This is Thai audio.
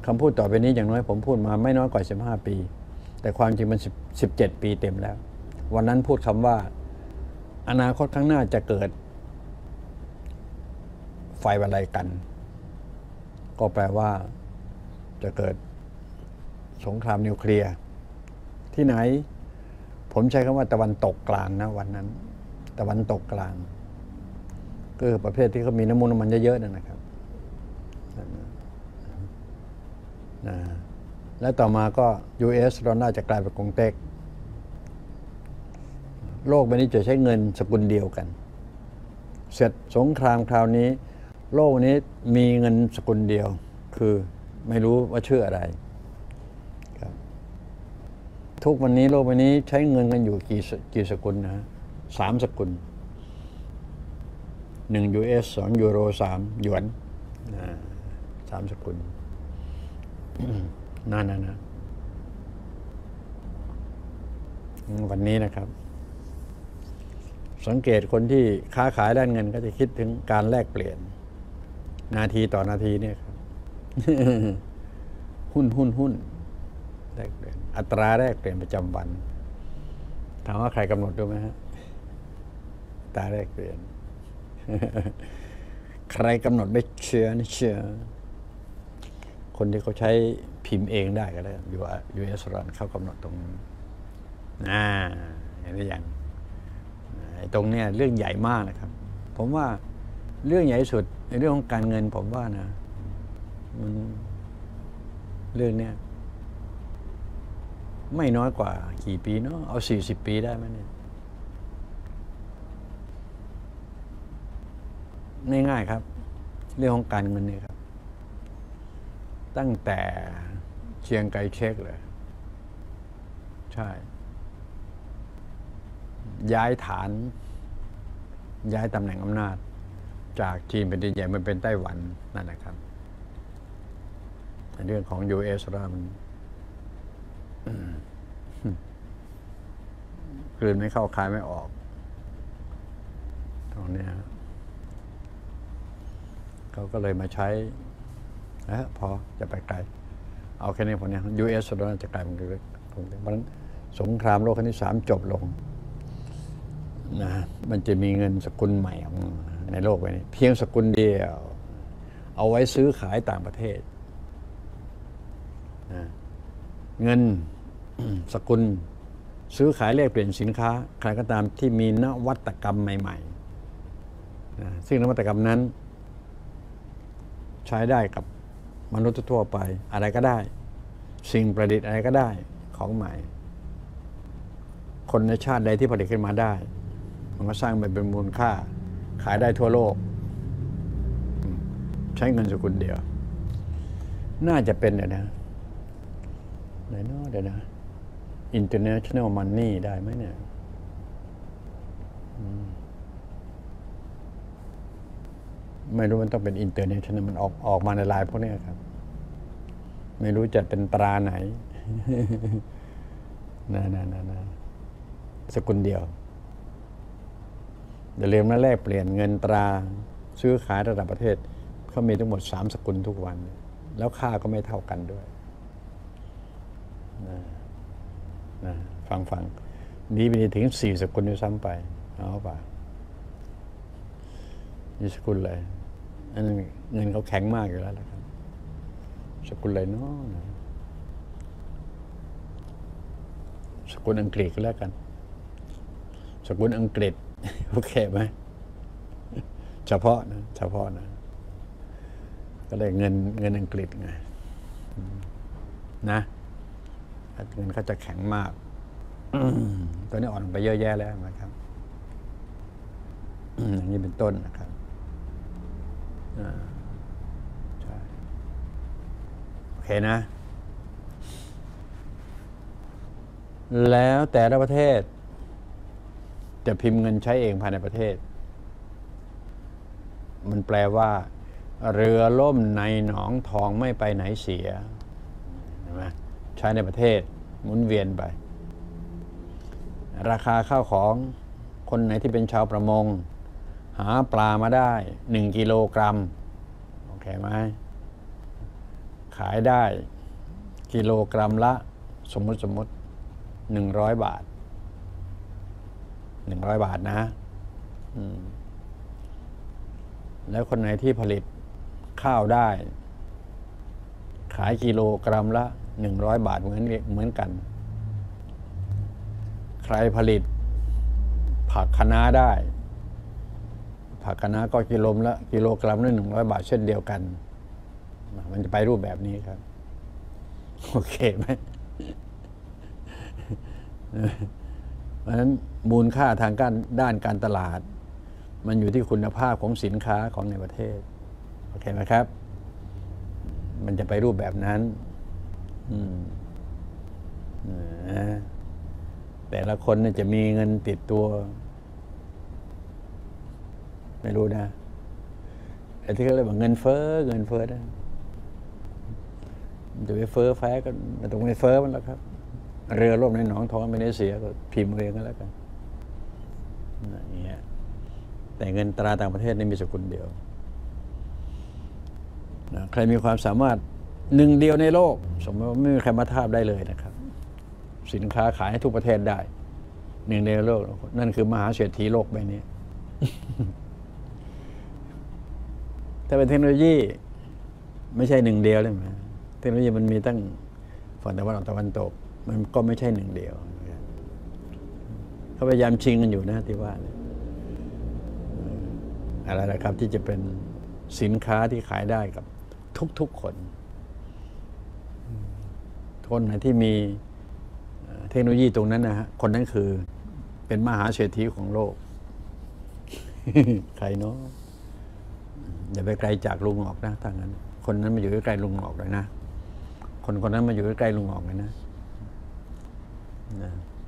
คำพูดต่อไปนี้อย่างน้อยผมพูดมาไม่น้อยกว่า15 ปีแต่ความจริงมัน17 ปีเต็มแล้ววันนั้นพูดคำว่าอนาคตข้างหน้าจะเกิดไฟอะไรกันก็แปลว่าจะเกิดสงครามนิวเคลียร์ที่ไหนผมใช้คำว่าตะวันตกกลางนะวันนั้นตะวันตกกลางก็คือประเภทที่เขามีน้ำมันเยอะๆนะครับนะและต่อมาก็ US ดอลลาร์จะกลายเป็นกงเต็กโลกใบนี้จะใช้เงินสกุลเดียวกันเสร็จสงครามคราวนี้โลกนี้มีเงินสกุลเดียวคือไม่รู้ว่าชื่ออะไรครับทุกวันนี้โลกใบนี้ใช้เงินกันอยู่กี่สกุลนะ3 สกุล1 US 2 ยูโร3 หยวน3 สกุลนั่นนะวันนี้นะครับสังเกตคนที่ค้าขายด้านเงินก็จะคิดถึงการแลกเปลี่ยนนาทีต่อนาทีเนี่ยครับ หุ้นแลกเปลี่ยนอัตราแลกเปลี่ยนประจำวันถามว่าใครกำหนดดูไหมฮะอัตราแลกเปลี่ยน ใครกำหนดได้เชื่อคนที่เขาใช้พิมพ์เองได้ก็ได้US ดอลลาร์เขากำหนดตรงนี้เห็นหรือยังตรงเนี้ยเรื่องใหญ่มากนะครับผมว่าเรื่องใหญ่สุดในเรื่องของการเงินผมว่านะมันเรื่องเนี้ยไม่น้อยกว่ากี่ปีเนาะเอา40 ปีได้ไหมเนี่ยง่ายๆครับเรื่องของการเงินเนี่ยครับตั้งแต่เชียงไกเช็กเลยใช่ย้ายฐานย้ายตำแหน่งอำนาจจากจีนเป็นดินใหญ่มันเป็นไต้หวันนั่นแหละครับเรื่องของ US เรามันกลืนไม่เข้าคายไม่ออกตรงนี้เขาก็เลยมาใช้พอจะไปไกลเอาแค่นี้พอเนี่ย US ดอลลาร์จะกลายเป็นเพราะฉะนั้นสงครามโลกครั้งที่3จบลงนะมันจะมีเงินสกุลใหม่ในโลกใบนี้เพียงสกุลเดียวเอาไว้ซื้อขายต่างประเทศนะเงินสกุลซื้อขายแลกเปลี่ยนสินค้าใครก็ตามที่มีนวัตกรรมใหม่ๆนะซึ่งนวัตกรรมนั้นใช้ได้กับมนุษย์ทั่วไปอะไรก็ได้สิ่งประดิษฐ์อะไรก็ได้ของใหม่คนในชาติใดที่ผลิตขึ้นมาได้มันก็สร้างเป็นมูลค่าขายได้ทั่วโลกใช้เงินสกุลเดียวน่าจะเป็นนะไหนเนาะเดี๋ยวนะ international money ได้ไหมเนี่ยไม่รู้มันต้องเป็น international มันออกมาในลายพวกนี้ครับไม่รู้จะเป็นตราไหน นะสกุลเดียวเดี๋ยวเรียนมาแลกเปลี่ยนเงินตราซื้อขายระดับประเทศเขามีทั้งหมด3 สกุลทุกวันแล้วค่าก็ไม่เท่ากันด้วยฟังนี้ไปถึง4 สกุลด้วยซ้ำไปเอาป่ะนี่สกุลเลยอันนั้นเงินเขาแข็งมากอยู่แล้วนะครับสกุลอะไรเนาะสกุลอังกฤษก็แล้วกันสกุลอังกฤษโอเคไหมเฉพาะนะก็เลยเงินอังกฤษไงนะเงินเขาจะแข็งมากตัวนี้อ่อนไปเยอะแยะแล้วนะครับอย่างนี้เป็นต้นนะครับใช่โอเคนะแล้วแต่ละประเทศจะพิมพ์เงินใช้เองภายในประเทศมันแปลว่าเรือล่มในหนองทองไม่ไปไหนเสียเห็นไหมใช้ในประเทศหมุนเวียนไปราคาข้าวของคนไหนที่เป็นชาวประมงหาปลามาได้1 กิโลกรัมโอเคไหมขายได้กิโลกรัมละสมมติ100 บาท100 บาทนะแล้วคนไหนที่ผลิตข้าวได้ขายกิโลกรัมละ100 บาทเหมือนกันใครผลิตผักคะน้าได้ผักคะน้าก็กิโลกรัมละ100 บาทเช่นเดียวกันมันจะไปรูปแบบนี้ครับโอเคไหมเพราะฉะนั้นมูลค่าทางด้านการตลาดมันอยู่ที่คุณภาพของสินค้าของในประเทศโอเคไหมครับมันจะไปรูปแบบนั้นแต่ละคนเนี่ยจะมีเงินติดตัวไม่รู้นะไอ้ที่เขาเรียกว่าเงินเฟ้อนะมันจะไปเฟ้อแฟ้ก็ไม่ต้องไปเฟ้อมันแล้วครับเรือล่มในหนองทองไม่ได้เสียก็พิมพ์เรียงกันแล้วกันอย่างเงี้ยแต่เงินตราต่างประเทศนี่มีสกุลเดียวใครมีความสามารถหนึ่งเดียวในโลกสมมติว่าไม่มีใครมาทาบได้เลยนะครับสินค้าขายให้ทุกประเทศได้หนึ่งเดียวในโลกนั่นคือมหาเศรษฐีโลกใบนี้ ถ้าเป็นเทคโนโลยีไม่ใช่หนึ่งเดียวเลยมั้ยเทคโนโลยีมันมีตั้งฝั่งตะวันออกตะวันตกมันก็ไม่ใช่หนึ่งเดียวเขาพยายามชิงกันอยู่นะที่ว่าอะไรนะครับที่จะเป็นสินค้าที่ขายได้กับทุกคนคนไหนที่มีเทคโนโลยีตรงนั้นนะฮะคนนั้นคือเป็นมหาเศรษฐีของโลก ใครเนาะอย่าไปไกลจากลุงออกนะทางนั้นคนนั้นมาอยู่ใกล้ลุงออกเลยนะคนนั้นมาอยู่ใกล้ลุงออกเลยนะ